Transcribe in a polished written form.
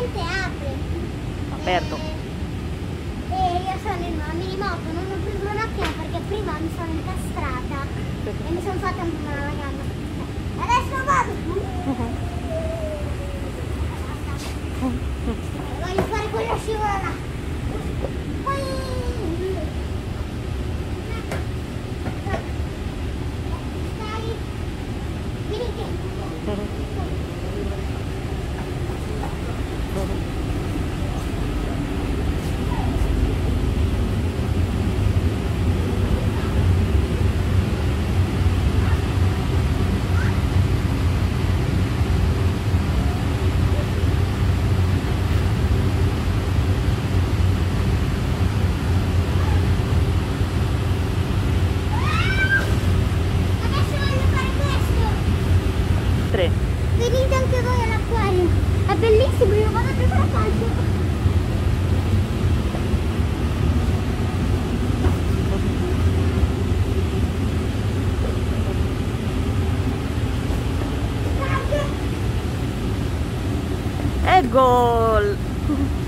finalmente apre. Aperto. E io sono in una minimoto, non ho preso un attimo perché prima mi sono incastrata e mi sono fatta una gamba. Adesso vado! Voglio fare quella scivola là. Stai. Finite. Adesso voglio fare questo. 3. Venite anche voi all'acquario. È bellissimo, io vado a giocare a calcio. E gol!